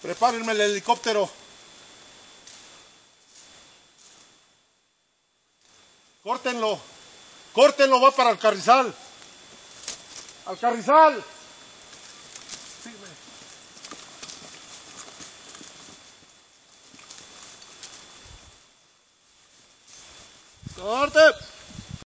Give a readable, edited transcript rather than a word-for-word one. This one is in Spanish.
Prepárenme el helicóptero. Córtenlo. Córtenlo, va para el carrizal. Al carrizal. Sígueme. Corte.